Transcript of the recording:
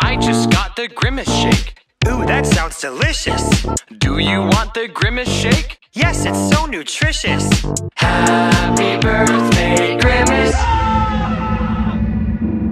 I just got the Grimace shake. Ooh, that sounds delicious. Do you want the Grimace shake? Yes, it's so nutritious. Happy birthday